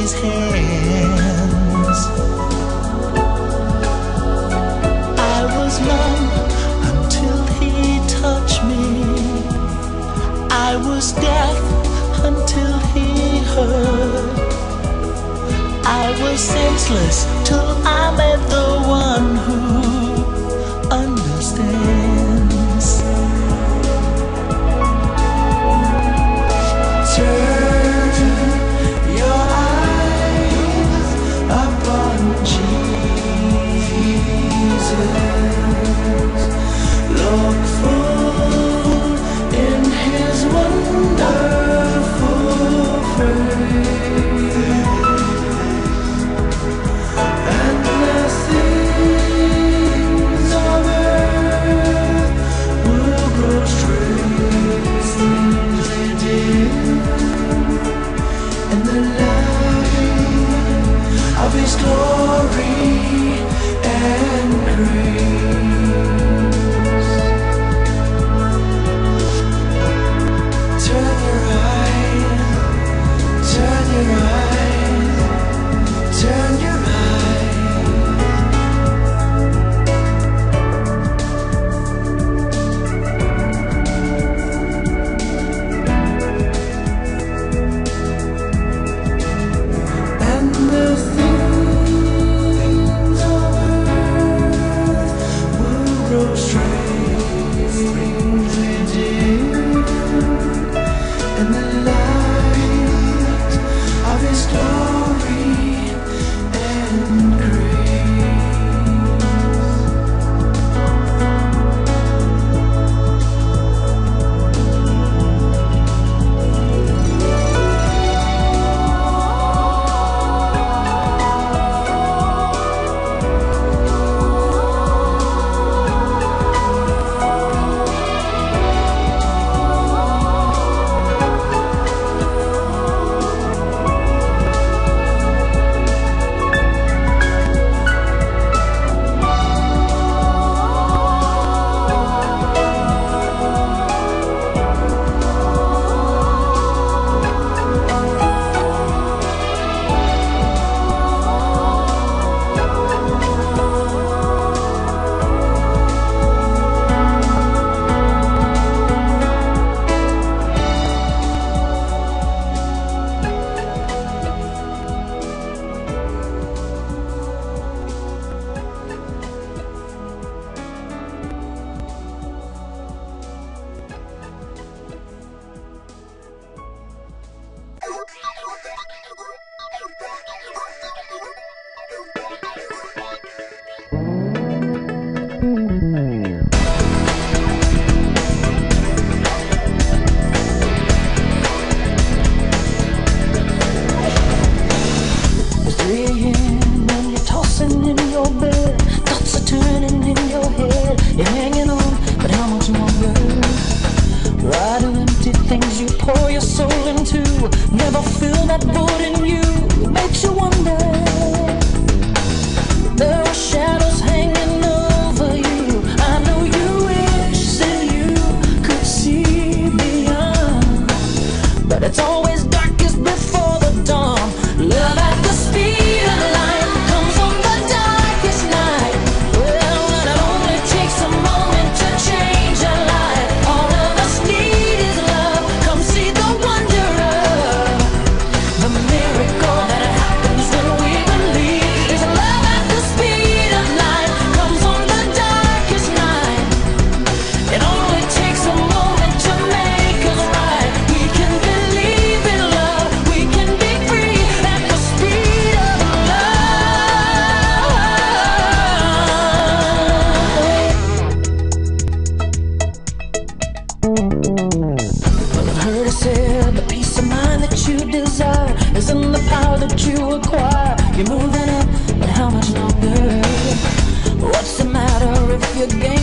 his hands. I was numb until he touched me. I was deaf until he heard. I was senseless till I met the one who understands. Turn your eyes upon Jesus. Look full in his wonderful face, and the things of earth will grow strangely dim in the light of his glory and grace. Turn your eyes, turn your eyes, turn your eyes. And the things of earth will grow strangely dim in the light of his glory and grace. It's 3 a.m. and you're tossing in your bed. Thoughts are turning in your head. You're hanging on, but how much longer? Why do empty things you pour your soul into never fill that void in you? It makes you wonder. There are shadows hanging over you. I know you wish that you could see beyond, but it's always darkest before the dawn. Love at the speed of light comes on the darkest night. Well, when it only takes a moment to change a life. All of us need is love. Come see the wonder of the miracle that happens when we believe. There's love at the speed of light comes on the darkest night. It only takes a moment to make us right. We can believe in love. We can be free at the speed of Well, I've heard it said the peace of mind that you desire is in the power that you acquire. You're moving up, but how much longer? What's the matter if you're gaining?